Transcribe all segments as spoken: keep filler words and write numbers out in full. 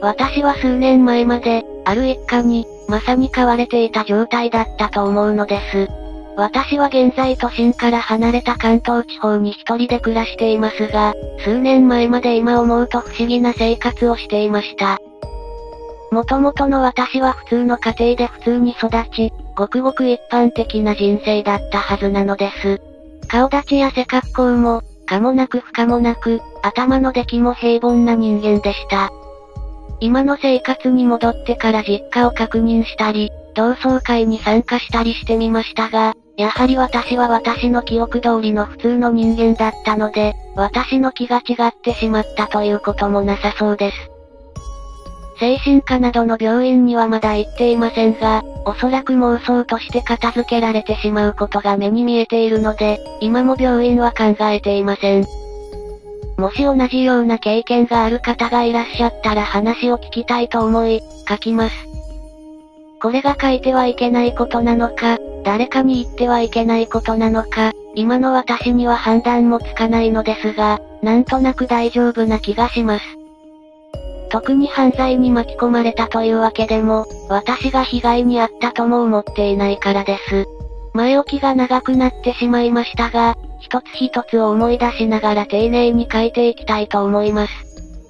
私は数年前まで、ある一家に、まさに飼われていた状態だったと思うのです。私は現在都心から離れた関東地方に一人で暮らしていますが、数年前まで今思うと不思議な生活をしていました。もともとの私は普通の家庭で普通に育ち、ごくごく一般的な人生だったはずなのです。顔立ちや背格好も、可もなく不可もなく、頭の出来も平凡な人間でした。今の生活に戻ってから実家を確認したり、同窓会に参加したりしてみましたが、やはり私は私の記憶通りの普通の人間だったので、私の気が違ってしまったということもなさそうです。精神科などの病院にはまだ行っていませんが、おそらく妄想として片付けられてしまうことが目に見えているので、今も病院は考えていません。もし同じような経験がある方がいらっしゃったら話を聞きたいと思い、書きます。これが書いてはいけないことなのか、誰かに言ってはいけないことなのか、今の私には判断もつかないのですが、なんとなく大丈夫な気がします。特に犯罪に巻き込まれたというわけでも、私が被害に遭ったとも思っていないからです。前置きが長くなってしまいましたが、一つ一つを思い出しながら丁寧に書いていきたいと思います。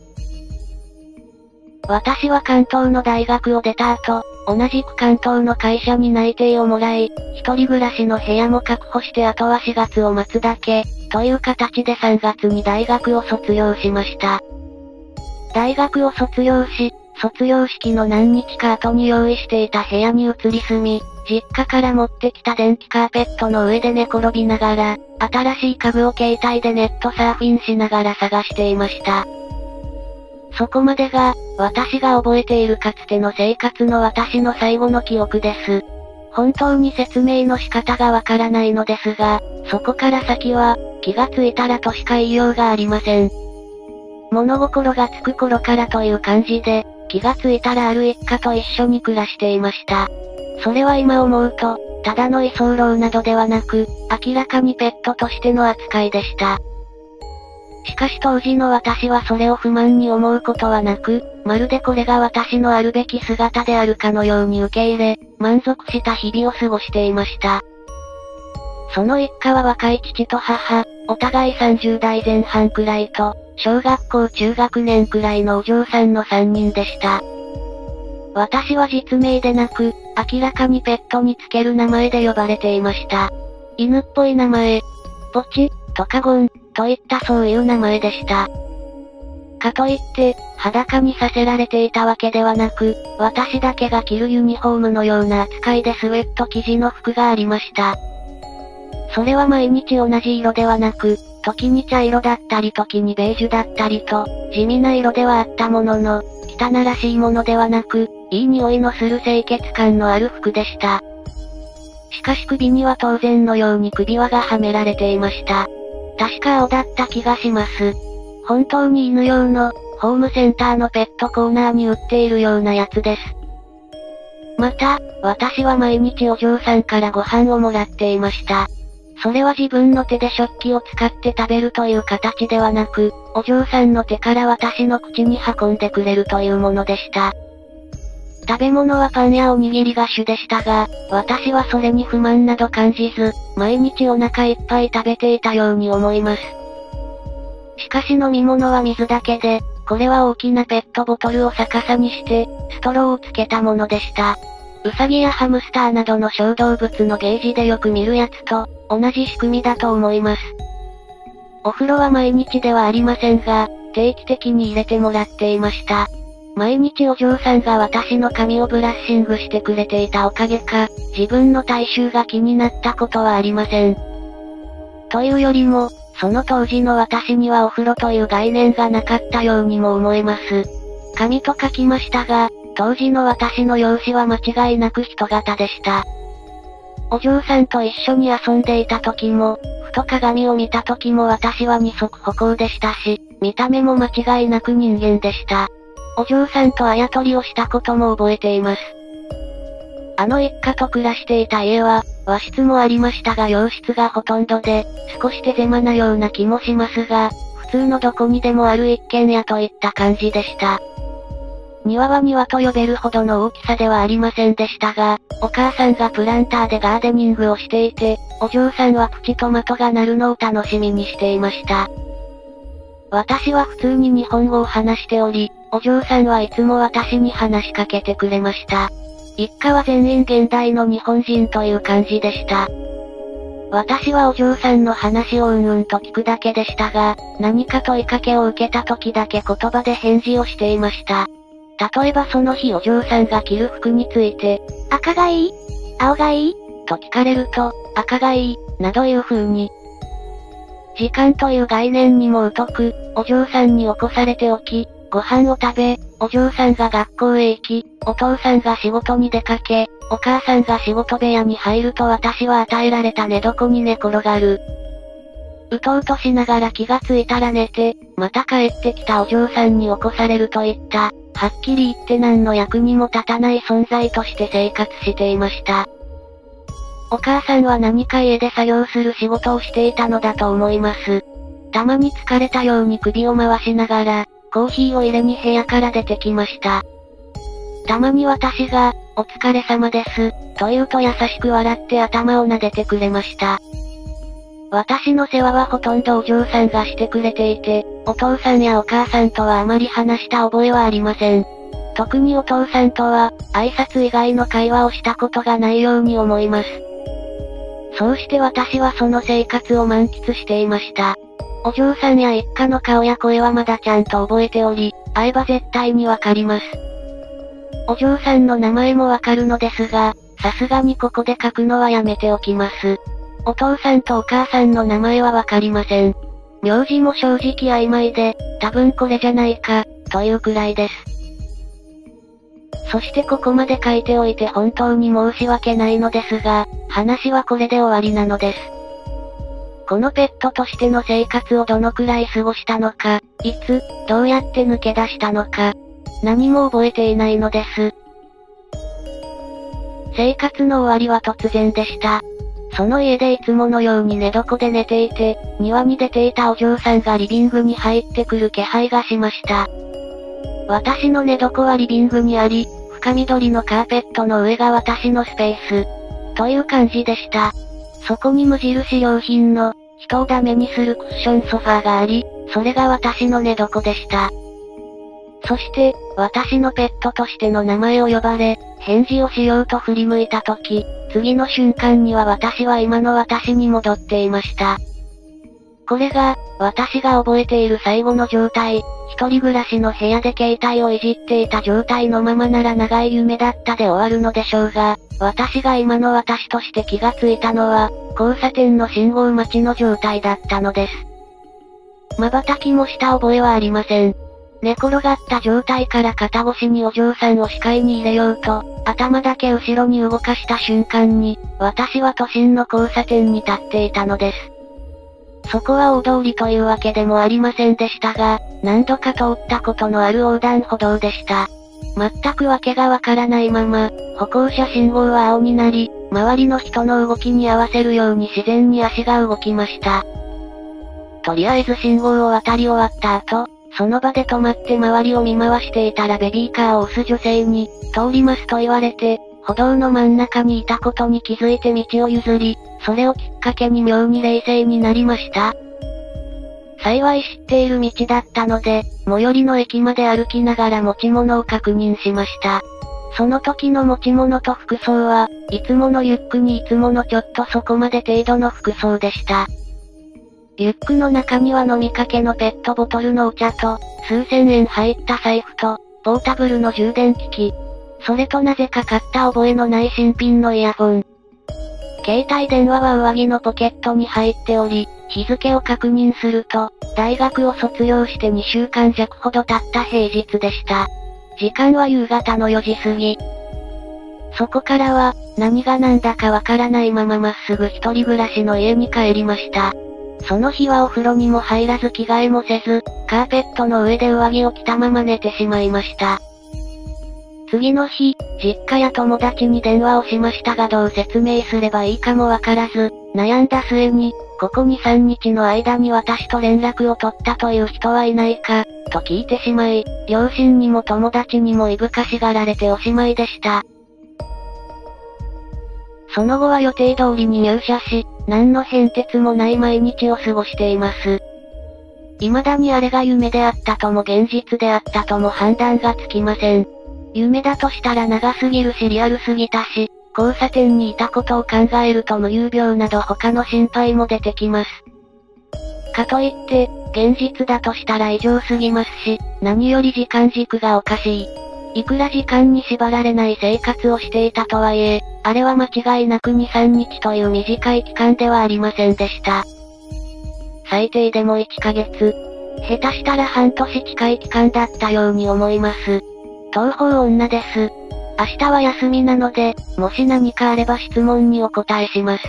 私は関東の大学を出た後、同じく関東の会社に内定をもらい、一人暮らしの部屋も確保してあとはしがつを待つだけ、という形でさんがつに大学を卒業しました。大学を卒業し、卒業式の何日か後に用意していた部屋に移り住み、実家から持ってきた電気カーペットの上で寝転びながら、新しい家具を携帯でネットサーフィンしながら探していました。そこまでが、私が覚えているかつての生活の私の最後の記憶です。本当に説明の仕方がわからないのですが、そこから先は、気がついたらとしか言いようがありません。物心がつく頃からという感じで、気がついたらある一家と一緒に暮らしていました。それは今思うと、ただの居候などではなく、明らかにペットとしての扱いでした。しかし当時の私はそれを不満に思うことはなく、まるでこれが私のあるべき姿であるかのように受け入れ、満足した日々を過ごしていました。その一家は若い父と母、お互いさんじゅうだいぜん半くらいと、小学校中学年くらいのお嬢さんのさんにんでした。私は実名でなく、明らかにペットにつける名前で呼ばれていました。犬っぽい名前、ポチ、とかゴン、といったそういう名前でした。かといって、裸にさせられていたわけではなく、私だけが着るユニフォームのような扱いでスウェット生地の服がありました。それは毎日同じ色ではなく、時に茶色だったり時にベージュだったりと、地味な色ではあったものの、汚らしいものではなく、いい匂いのする清潔感のある服でした。しかし首には当然のように首輪がはめられていました。確か青だった気がします。本当に犬用の、ホームセンターのペットコーナーに売っているようなやつです。また、私は毎日お嬢さんからご飯をもらっていました。それは自分の手で食器を使って食べるという形ではなく、お嬢さんの手から私の口に運んでくれるというものでした。食べ物はパンやおにぎりが主でしたが、私はそれに不満など感じず、毎日お腹いっぱい食べていたように思います。しかし飲み物は水だけで、これは大きなペットボトルを逆さにして、ストローをつけたものでした。ウサギやハムスターなどの小動物のゲージでよく見るやつと、同じ仕組みだと思います。お風呂は毎日ではありませんが、定期的に入れてもらっていました。毎日お嬢さんが私の髪をブラッシングしてくれていたおかげか、自分の体臭が気になったことはありません。というよりも、その当時の私にはお風呂という概念がなかったようにも思えます。髪と書きましたが、当時の私の容姿は間違いなく人型でした。お嬢さんと一緒に遊んでいた時も、ふと鏡を見た時も私は二足歩行でしたし、見た目も間違いなく人間でした。お嬢さんとあやとりをしたことも覚えています。あの一家と暮らしていた家は、和室もありましたが洋室がほとんどで、少し手狭なような気もしますが、普通のどこにでもある一軒家といった感じでした。 庭は庭と呼べるほどの大きさではありませんでしたが、お母さんがプランターでガーデニングをしていて、お嬢さんはプチトマトがなるのを楽しみにしていました。私は普通に日本語を話しており、お嬢さんはいつも私に話しかけてくれました。一家は全員現代の日本人という感じでした。私はお嬢さんの話をうんうんと聞くだけでしたが、何か問いかけを受けた時だけ言葉で返事をしていました。例えばその日お嬢さんが着る服について、赤がいい？青がいい？と聞かれると、赤がいい、などいう風に。時間という概念にも疎く、お嬢さんに起こされておき、ご飯を食べ、お嬢さんが学校へ行き、お父さんが仕事に出かけ、お母さんが仕事部屋に入ると私は与えられた寝床に寝転がる。うとうとしながら気がついたら寝て、また帰ってきたお嬢さんに起こされるといった、はっきり言って何の役にも立たない存在として生活していました。お母さんは何か家で作業する仕事をしていたのだと思います。たまに疲れたように首を回しながら、コーヒーを入れに部屋から出てきました。たまに私が、お疲れ様です、と言うと優しく笑って頭を撫でてくれました。私の世話はほとんどお嬢さんがしてくれていて、お父さんやお母さんとはあまり話した覚えはありません。特にお父さんとは、挨拶以外の会話をしたことがないように思います。そうして私はその生活を満喫していました。お嬢さんや一家の顔や声はまだちゃんと覚えており、会えば絶対にわかります。お嬢さんの名前もわかるのですが、さすがにここで書くのはやめておきます。お父さんとお母さんの名前はわかりません。名字も正直曖昧で、多分これじゃないか、というくらいです。そしてここまで書いておいて本当に申し訳ないのですが、話はこれで終わりなのです。このペットとしての生活をどのくらい過ごしたのか、いつ、どうやって抜け出したのか、何も覚えていないのです。生活の終わりは突然でした。その家でいつものように寝床で寝ていて、庭に出ていたお嬢さんがリビングに入ってくる気配がしました。私の寝床はリビングにあり、深緑のカーペットの上が私のスペース。という感じでした。そこに無印良品の、人をダメにするクッションソファーがあり、それが私の寝床でした。そして、私のペットとしての名前を呼ばれ、返事をしようと振り向いたとき、次の瞬間には私は今の私に戻っていました。これが、私が覚えている最後の状態、一人暮らしの部屋で携帯をいじっていた状態のままなら長い夢だったで終わるのでしょうが、私が今の私として気がついたのは、交差点の信号待ちの状態だったのです。瞬きもした覚えはありません。寝転がった状態から肩越しにお嬢さんを視界に入れようと、頭だけ後ろに動かした瞬間に、私は都心の交差点に立っていたのです。そこは大通りというわけでもありませんでしたが、何度か通ったことのある横断歩道でした。全くわけがわからないまま、歩行者信号は青になり、周りの人の動きに合わせるように自然に足が動きました。とりあえず信号を渡り終わった後、その場で止まって周りを見回していたらベビーカーを押す女性に、通りますと言われて、歩道の真ん中にいたことに気づいて道を譲り、それをきっかけに妙に冷静になりました。幸い知っている道だったので、最寄りの駅まで歩きながら持ち物を確認しました。その時の持ち物と服装は、いつものリュックにいつものちょっとそこまで程度の服装でした。リュックの中には飲みかけのペットボトルのお茶と、数千円入った財布と、ポータブルの充電機器。それとなぜか買った覚えのない新品のイヤホン。携帯電話は上着のポケットに入っており、日付を確認すると、大学を卒業してにしゅうかん弱ほど経った平日でした。時間は夕方のよじ過ぎ。そこからは、何が何だかわからないまままっすぐ一人暮らしの家に帰りました。その日はお風呂にも入らず着替えもせず、カーペットの上で上着を着たまま寝てしまいました。次の日、実家や友達に電話をしましたがどう説明すればいいかもわからず、悩んだ末に、ここにさんにちの間に私と連絡を取ったという人はいないか、 と聞いてしまい、両親にも友達にもいぶかしがられておしまいでした。その後は予定通りに入社し、何の変哲もない毎日を過ごしています。未だにあれが夢であったとも現実であったとも判断がつきません。夢だとしたら長すぎるしリアルすぎたし、交差点にいたことを考えると無遊病など他の心配も出てきます。かといって、現実だとしたら異常すぎますし、何より時間軸がおかしい。いくら時間に縛られない生活をしていたとはいえ、あれは間違いなくに、さんにちという短い期間ではありませんでした。最低でもいっかげつ。下手したら半年近い期間だったように思います。東方女です。明日は休みなので、もし何かあれば質問にお答えします。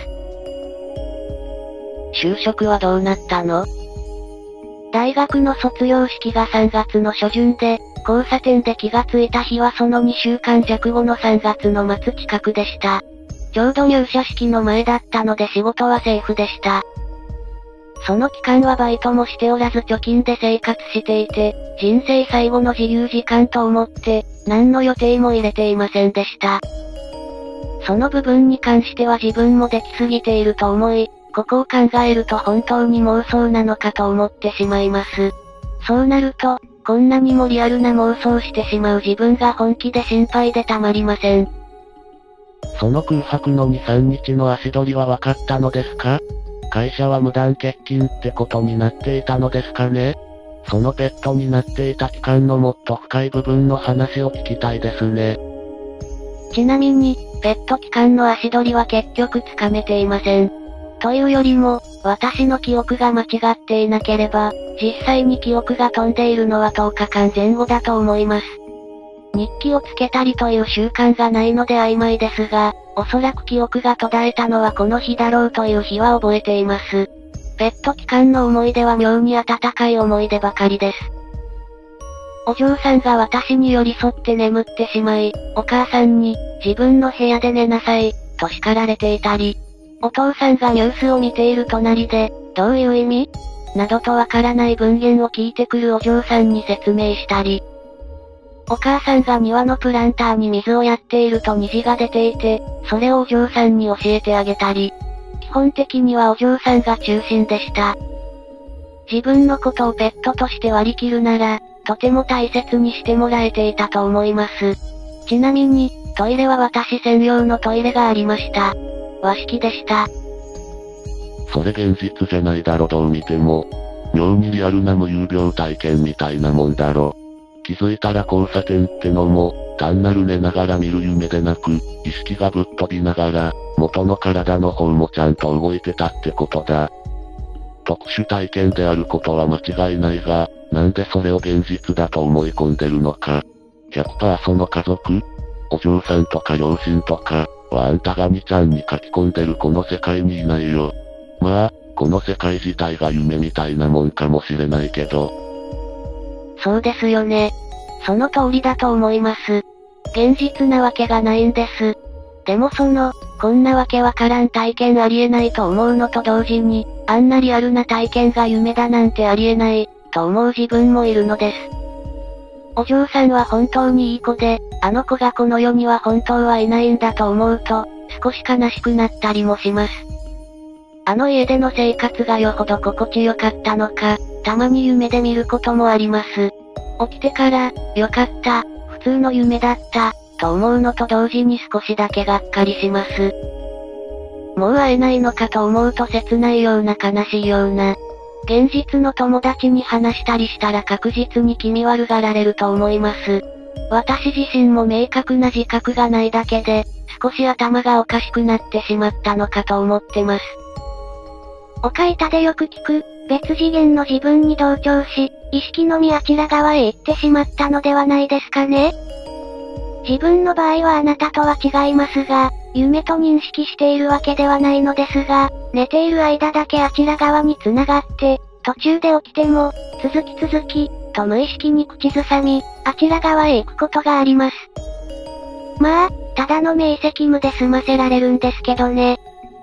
就職はどうなったの？大学の卒業式がさんがつの初旬で、交差点で気がついた日はそのにしゅうかん弱後のさんがつの末近くでした。ちょうど入社式の前だったので仕事はセーフでした。その期間はバイトもしておらず貯金で生活していて、人生最後の自由時間と思って、何の予定も入れていませんでした。その部分に関しては自分もできすぎていると思い、ここを考えると本当に妄想なのかと思ってしまいます。そうなると、こんなにもリアルな妄想してしまう自分が本気で心配でたまりません。 その空白のに、さんにちの足取りは分かったのですか？会社は無断欠勤ってことになっていたのですかね？そのペットになっていた期間のもっと深い部分の話を聞きたいですね。 ちなみに、ペット期間の足取りは結局つかめていません。というよりも、私の記憶が間違っていなければ、実際に記憶が飛んでいるのはとおかかんぜん後だと思います。日記をつけたりという習慣がないので曖昧ですが、おそらく記憶が途絶えたのはこの日だろうという日は覚えています。ペット期間の思い出は妙に温かい思い出ばかりです。お嬢さんが私に寄り添って眠ってしまい、お母さんに、自分の部屋で寝なさい、と叱られていたり、お父さんがニュースを見ている隣で、どういう意味？などとわからない文言を聞いてくるお嬢さんに説明したり、お母さんが庭のプランターに水をやっていると虹が出ていて、それをお嬢さんに教えてあげたり、基本的にはお嬢さんが中心でした。自分のことをペットとして割り切るなら、とても大切にしてもらえていたと思います。ちなみに、トイレは私専用のトイレがありました。和式でした。 それ現実じゃないだろどう見ても。妙にリアルな無遊病体験みたいなもんだろ。気づいたら交差点ってのも、単なる寝ながら見る夢でなく、意識がぶっ飛びながら、元の体の方もちゃんと動いてたってことだ。特殊体験であることは間違いないが、なんでそれを現実だと思い込んでるのか。ひゃくパーセント その家族？お嬢さんとか両親とか、はあんたがにちゃんに書き込んでるこの世界にいないよ。まあ、この世界自体が夢みたいなもんかもしれないけど。 そうですよね。その通りだと思います。現実なわけがないんです。でもその、こんなわけわからん体験ありえないと思うのと同時に、あんなリアルな体験が夢だなんてありえない、と思う自分もいるのです。お嬢さんは本当にいい子で、あの子がこの世には本当はいないんだと思うと、少し悲しくなったりもします。あの家での生活がよほど心地よかったのか、たまに夢で見ることもあります。起きてから、よかった、普通の夢だった、と思うのと同時に少しだけがっかりします。もう会えないのかと思うと切ないような悲しいような。現実の友達に話したりしたら確実に気味悪がられると思います。私自身も明確な自覚がないだけで、少し頭がおかしくなってしまったのかと思ってます。おかいたでよく聞く、別次元の自分に同調し、意識のみあちら側へ行ってしまったのではないですかね？自分の場合はあなたとは違いますが、夢と認識しているわけではないのですが、寝ている間だけあちら側に繋がって、途中で起きても、続き続き、と無意識に口ずさみ、あちら側へ行くことがあります。まあ、ただの明晰夢で済ませられるんですけどね。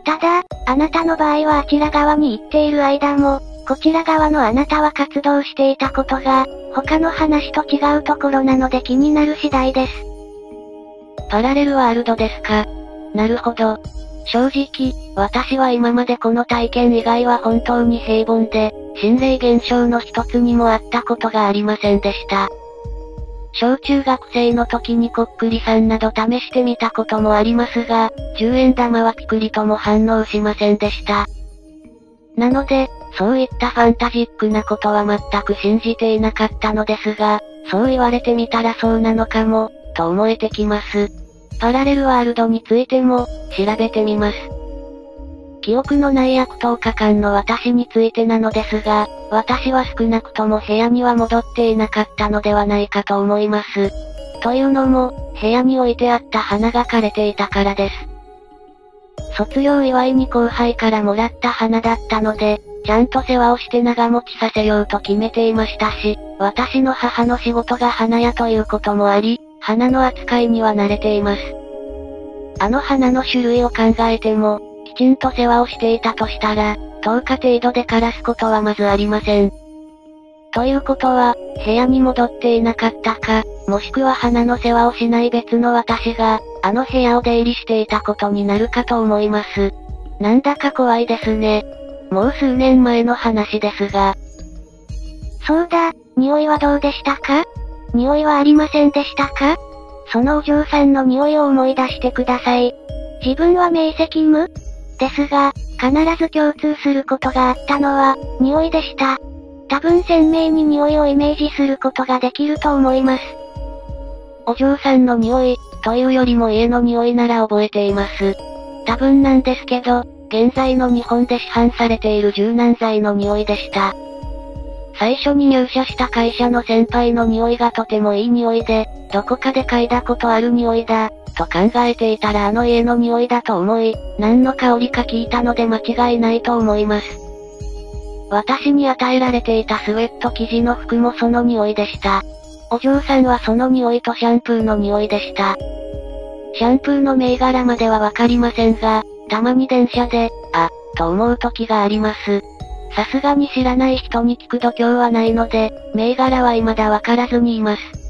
ただ、あなたの場合はあちら側に行っている間も、こちら側のあなたは活動していたことが、他の話と違うところなので気になる次第です。パラレルワールドですか。なるほど。正直、私は今までこの体験以外は本当に平凡で、心霊現象の一つにもあったことがありませんでした。小中学生の時にこっくりさんなど試してみたこともありますが、じゅうえん玉はピクリとも反応しませんでした。なので、そういったファンタジックなことは全く信じていなかったのですが、そう言われてみたらそうなのかも、と思えてきます。パラレルワールドについても、調べてみます。記憶のない約とおかかんの私についてなのですが、私は少なくとも部屋には戻っていなかったのではないかと思います。というのも、部屋に置いてあった花が枯れていたからです。卒業祝いに後輩からもらった花だったので、ちゃんと世話をして長持ちさせようと決めていましたし、私の母の仕事が花屋ということもあり、花の扱いには慣れています。あの花の種類を考えても、きちんと世話をしていたとしたら、とおか程度で枯らすことはまずありません。ということは、部屋に戻っていなかったか、もしくは花の世話をしない別の私が、あの部屋を出入りしていたことになるかと思います。なんだか怖いですね。もう数年前の話ですが。そうだ、匂いはどうでしたか？匂いはありませんでしたか？そのお嬢さんの匂いを思い出してください。自分は明晰夢？ですが、必ず共通することがあったのは、匂いでした。多分鮮明に匂いをイメージすることができると思います。お嬢さんの匂い、というよりも家の匂いなら覚えています。多分なんですけど、現在の日本で市販されている柔軟剤の匂いでした。最初に入社した会社の先輩の匂いがとてもいい匂いで、どこかで嗅いだことある匂いだ、と考えていたらあの家の匂いだと思い、何の香りか聞いたので間違いないと思います。私に与えられていたスウェット生地の服もその匂いでした。お嬢さんはその匂いとシャンプーの匂いでした。シャンプーの銘柄まではわかりませんが、たまに電車で、あ、と思う時があります。さすがに知らない人に聞く度胸はないので、銘柄は未だわからずにいます。